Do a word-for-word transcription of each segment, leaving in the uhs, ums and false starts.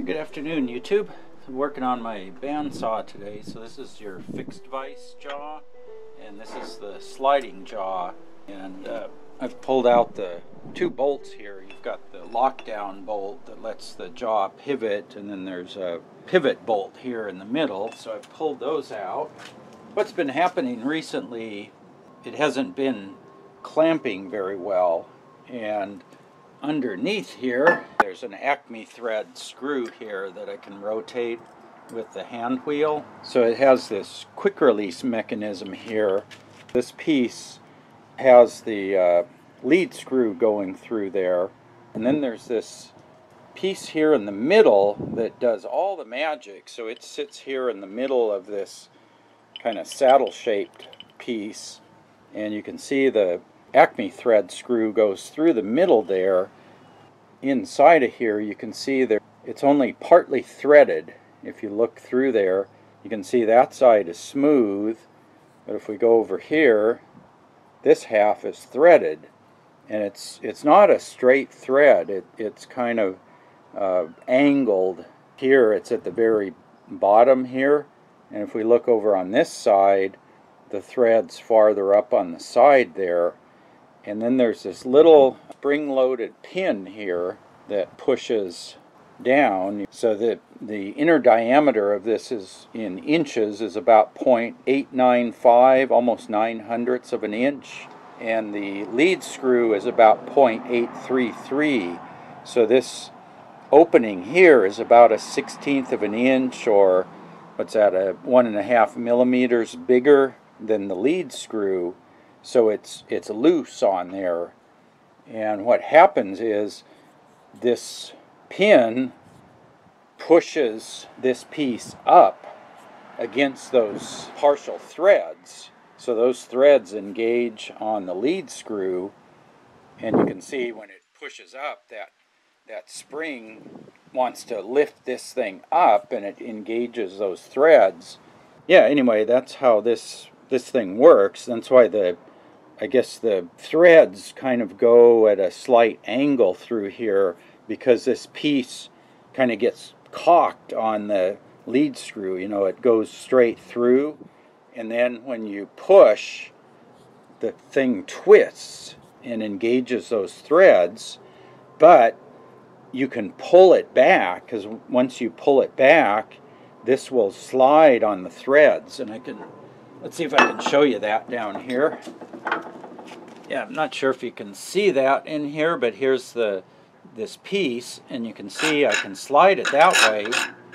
Good afternoon, YouTube. I'm working on my bandsaw today. So this is your fixed vise jaw, and this is the sliding jaw. And uh, I've pulled out the two bolts here. You've got the lockdown bolt that lets the jaw pivot, and then there's a pivot bolt here in the middle. So I've pulled those out. What's been happening recently, it hasn't been clamping very well, and underneath here there's an Acme thread screw here that I can rotate with the hand wheel. So it has this quick release mechanism here. This piece has the uh, lead screw going through there, and then there's this piece here in the middle that does all the magic. So it sits here in the middle of this kind of saddle shaped piece, and you can see the Acme thread screw goes through the middle there. Inside of here you can see there it's only partly threaded. If you look through there you can see that side is smooth, but if we go over here, this half is threaded, and it's it's not a straight thread. It, it's kind of uh, angled here. It's at the very bottom here, and if we look over on this side, the thread's farther up on the side there. And then there's this little spring-loaded pin here that pushes down, so that the inner diameter of this is in inches is about zero point eight nine five, almost nine hundredths of an inch, and the lead screw is about zero point eight three three. So this opening here is about a sixteenth of an inch, or what's that, a one and a half millimeters bigger than the lead screw. So it's it's loose on there, and what happens is this pin pushes this piece up against those partial threads. So those threads engage on the lead screw, and you can see when it pushes up, that that spring wants to lift this thing up, and it engages those threads. Yeah, anyway, that's how this this thing works. That's why the I guess the threads kind of go at a slight angle through here, because this piece kind of gets cocked on the lead screw. You know, it goes straight through, and then when you push, the thing twists and engages those threads, but you can pull it back, because once you pull it back, this will slide on the threads. And I can, let's see if I can show you that down here. Yeah, I'm not sure if you can see that in here, but here's the this piece, and you can see I can slide it that way.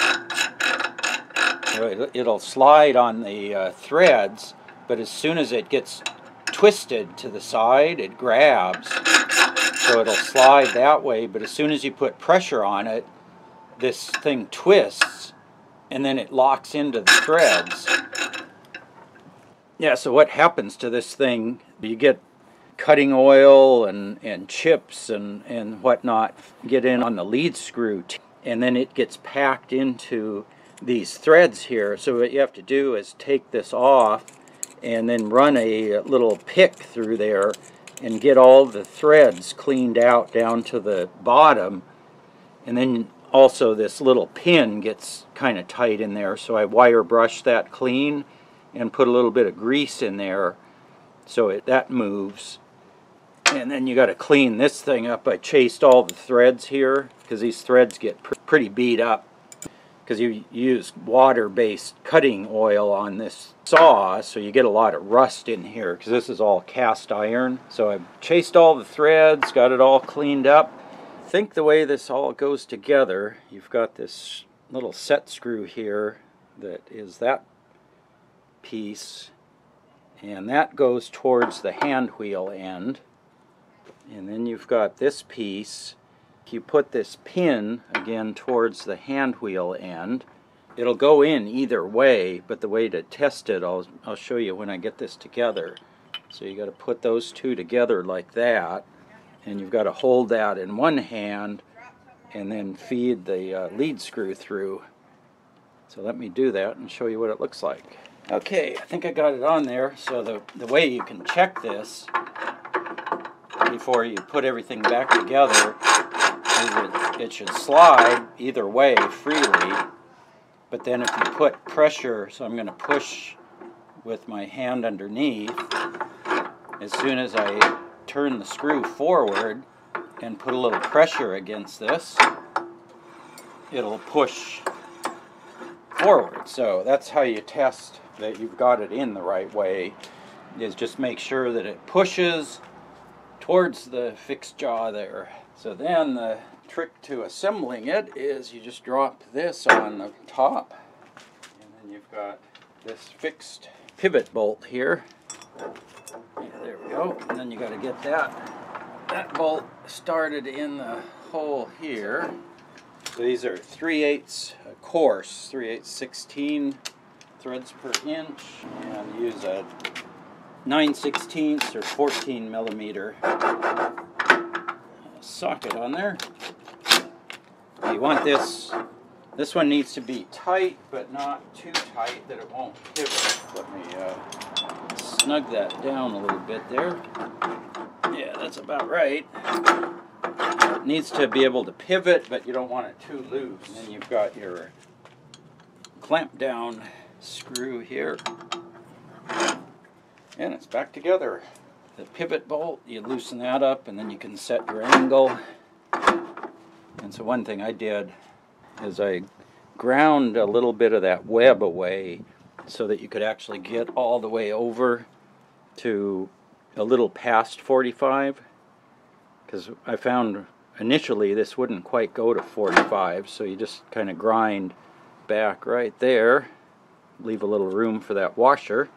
So it'll slide on the uh, threads, but as soon as it gets twisted to the side, it grabs. So it'll slide that way, but as soon as you put pressure on it, this thing twists, and then it locks into the threads. Yeah, so what happens to this thing, you get cutting oil and, and chips and, and whatnot get in on the lead screw, and then it gets packed into these threads here. So what you have to do is take this off and then run a little pick through there and get all the threads cleaned out down to the bottom. And then also this little pin gets kind of tight in there, so I wire brush that clean and put a little bit of grease in there so it, that moves. And then you got to clean this thing up. I chased all the threads here, because these threads get pr pretty beat up, because you use water-based cutting oil on this saw, so you get a lot of rust in here, because this is all cast iron. So I chased all the threads, got it all cleaned up. I think the way this all goes together, you've got this little set screw here that is that piece, and that goes towards the hand wheel end. And then you've got this piece. You put this pin again towards the hand wheel end. It'll go in either way, but the way to test it, I'll, I'll show you when I get this together. So you got to put those two together like that, and you've got to hold that in one hand and then feed the uh, lead screw through. So let me do that and show you what it looks like. Okay, I think I got it on there. So the, the way you can check this before you put everything back together is it, it should slide either way freely, but then if you put pressure, so I'm going to push with my hand underneath, as soon as I turn the screw forward and put a little pressure against this, it'll push forward. So that's how you test that you've got it in the right way, is just make sure that it pushes towards the fixed jaw there. So then the trick to assembling it is you just drop this on the top, and then you've got this fixed pivot bolt here. Yeah, there we go. And then you got to get that that bolt started in the hole here. So these are three eighths coarse, three eighths sixteen threads per inch, and use a nine sixteenths or fourteen millimeter socket on there. You want this, this one needs to be tight, but not too tight that it won't pivot. Let me uh, snug that down a little bit there. Yeah, that's about right. It needs to be able to pivot, but you don't want it too loose. And then you've got your clamp down screw here. And it's back together. The pivot bolt, you loosen that up, and then you can set your angle. And so one thing I did is I ground a little bit of that web away so that you could actually get all the way over to a little past forty-five, because I found initially this wouldn't quite go to forty-five, so you just kind of grind back right there, leave a little room for that washer,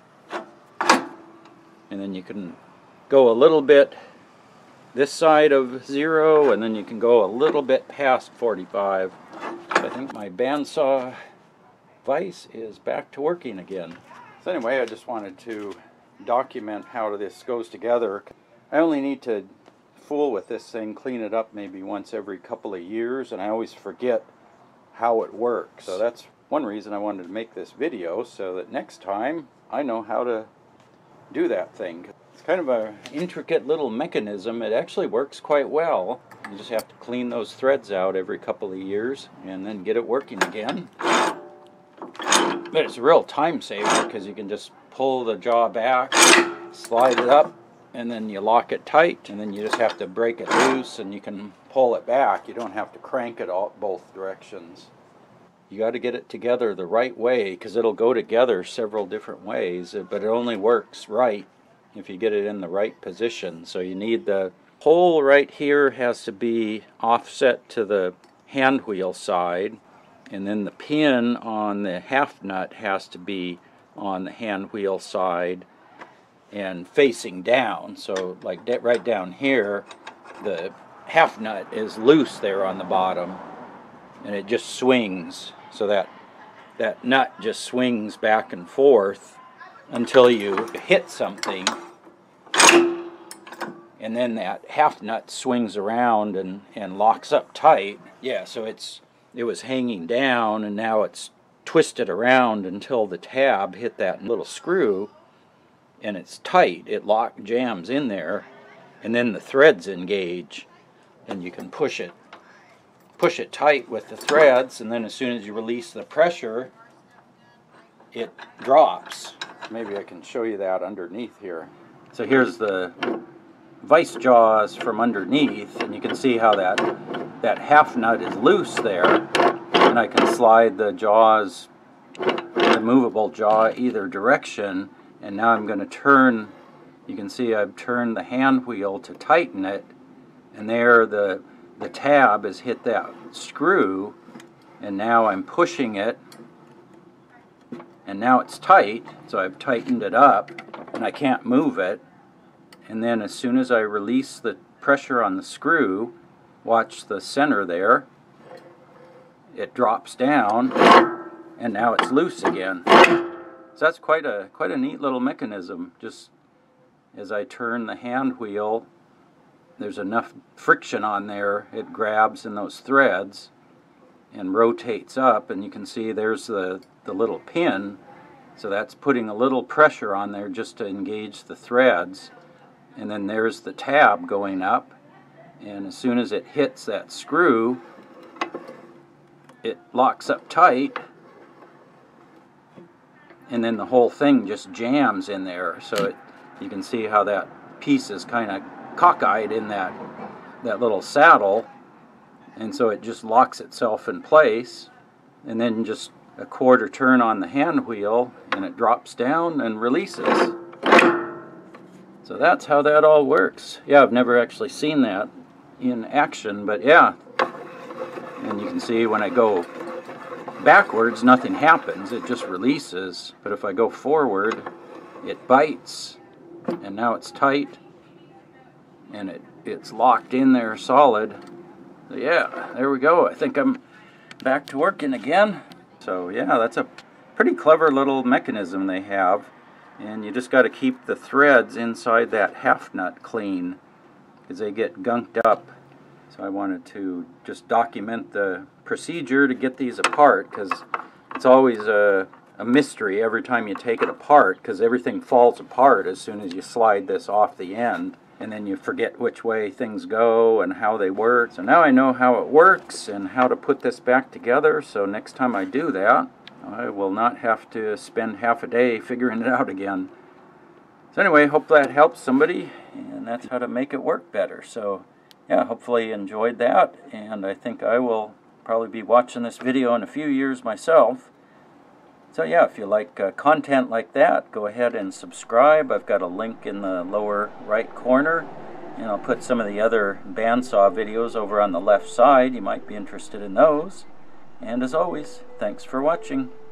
and then you can go a little bit this side of zero, and then you can go a little bit past forty-five. I think my bandsaw vise is back to working again. So anyway, I just wanted to document how this goes together. I only need to fool with this thing, clean it up maybe once every couple of years, and I always forget how it works. So that's one reason I wanted to make this video, so that next time I know how to do that thing. It's kind of an intricate little mechanism. It actually works quite well. You just have to clean those threads out every couple of years and then get it working again. But it's a real time saver, because you can just pull the jaw back, slide it up, and then you lock it tight, and then you just have to break it loose and you can pull it back. You don't have to crank it all both directions. You got to get it together the right way, because it'll go together several different ways, but it only works right if you get it in the right position. So you need the hole right here has to be offset to the hand wheel side, and then the pin on the half nut has to be on the hand wheel side and facing down. So like right down here, the half nut is loose there on the bottom, and it just swings. So that that nut just swings back and forth until you hit something, and then that half nut swings around and, and locks up tight. Yeah, so it's it was hanging down, and now it's twisted around until the tab hit that little screw, and it's tight. It lock jams in there, and then the threads engage, and you can push it push it tight with the threads, and then as soon as you release the pressure, it drops. Maybe I can show you that underneath here. So here's the vise jaws from underneath, and you can see how that that half nut is loose there, and I can slide the jaws, the movable jaw, either direction. And now I'm going to turn, you can see I've turned the hand wheel to tighten it, and there the the tab has hit that screw, and now I'm pushing it, and now it's tight. So I've tightened it up, and I can't move it. And then as soon as I release the pressure on the screw, watch the center there, it drops down, and now it's loose again. So that's quite a quite a neat little mechanism. Just as I turn the hand wheel, there's enough friction on there, it grabs in those threads and rotates up, and you can see there's the, the little pin. So that's putting a little pressure on there just to engage the threads. And then there's the tab going up, and as soon as it hits that screw, it locks up tight, and then the whole thing just jams in there. So it, you can see how that piece is kind of cockeyed in that that little saddle, and so it just locks itself in place, and then just a quarter turn on the hand wheel and it drops down and releases. So that's how that all works. Yeah, I've never actually seen that in action, but yeah. And you can see when I go backwards, nothing happens, it just releases. But if I go forward, it bites, and now it's tight, and it, it's locked in there solid. So yeah, there we go. I think I'm back to working again. So yeah, that's a pretty clever little mechanism they have, and you just got to keep the threads inside that half nut clean because they get gunked up. So I wanted to just document the procedure to get these apart, because it's always a, a mystery every time you take it apart, because everything falls apart as soon as you slide this off the end, and then you forget which way things go and how they work. So now I know how it works and how to put this back together, so next time I do that, I will not have to spend half a day figuring it out again. So anyway, hope that helps somebody, and that's how to make it work better. So yeah, hopefully you enjoyed that, and I think I will probably be watching this video in a few years myself. So yeah, if you like uh, content like that, go ahead and subscribe. I've got a link in the lower right corner, and I'll put some of the other bandsaw videos over on the left side. You might be interested in those. And as always, thanks for watching.